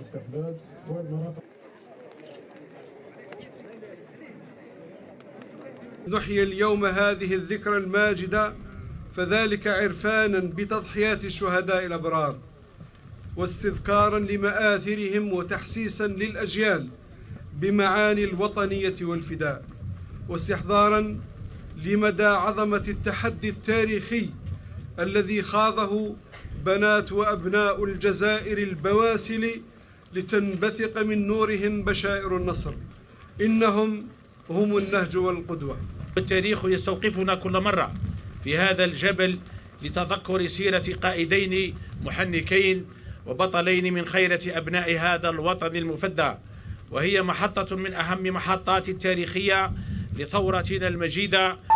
والاستحداث والمرافق. نحيي اليوم هذه الذكرى الماجدة فذلك عرفانا بتضحيات الشهداء الأبرار واستذكارا لمآثرهم وتحسيسا للأجيال بمعاني الوطنية والفداء واستحضارا لمدى عظمة التحدي التاريخي الذي خاضه بنات وأبناء الجزائر البواسل لتنبثق من نورهم بشائر النصر. إنهم هم النهج والقدوة. التاريخ يستوقفنا كل مرة في هذا الجبل لتذكر سيرة قائدين محنكين وبطلين من خيرة أبناء هذا الوطن المفدى، وهي محطة من أهم محطات التاريخية لثورتنا المجيدة.